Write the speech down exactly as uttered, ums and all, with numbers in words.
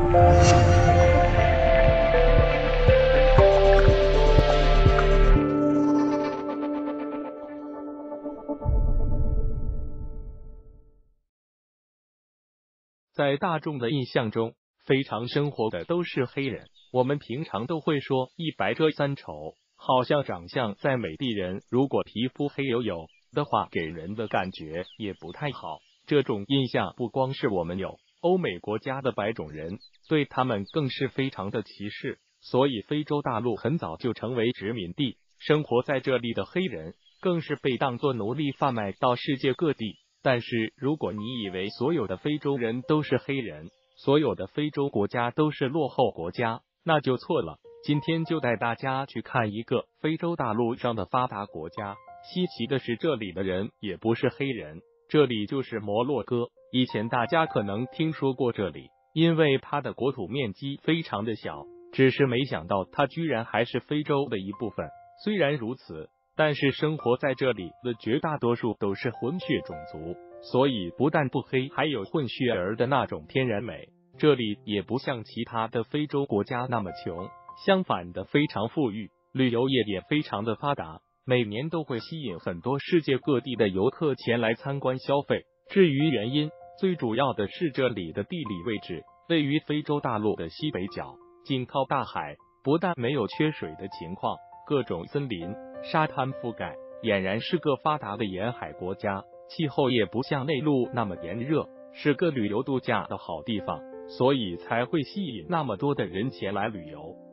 在大众的印象中，非常生活的都是黑人。我们平常都会说一白遮三丑，好像长相再美的人，如果皮肤黑黝黝的话，给人的感觉也不太好。这种印象不光是我们有，欧美国家的白种人对他们更是非常的歧视。所以非洲大陆很早就成为殖民地，生活在这里的黑人更是被当作奴隶贩卖到世界各地。但是如果你以为所有的非洲人都是黑人，所有的非洲国家都是落后国家，那就错了。今天就带大家去看一个非洲大陆上的发达国家。稀奇的是，这里的人也不是黑人，这里就是摩洛哥。以前大家可能听说过这里，因为它的国土面积非常的小，只是没想到它居然还是非洲的一部分。虽然如此，但是生活在这里的绝大多数都是混血种族，所以不但不黑，还有混血儿的那种天然美。这里也不像其他的非洲国家那么穷，相反的非常富裕，旅游业也非常的发达，每年都会吸引很多世界各地的游客前来参观消费。至于原因，最主要的是这里的地理位置位于非洲大陆的西北角，紧靠大海，不但没有缺水的情况，各种森林、沙滩覆盖，俨然是个发达的沿海国家。气候也不像内陆那么炎热，是个旅游度假的好地方，所以才会吸引那么多的人前来旅游。